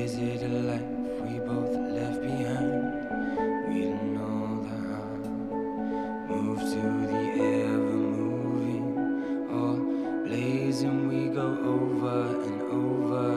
Is it a life we both left behind? We don't know the how. Move to the ever moving, all blazing. We go over and over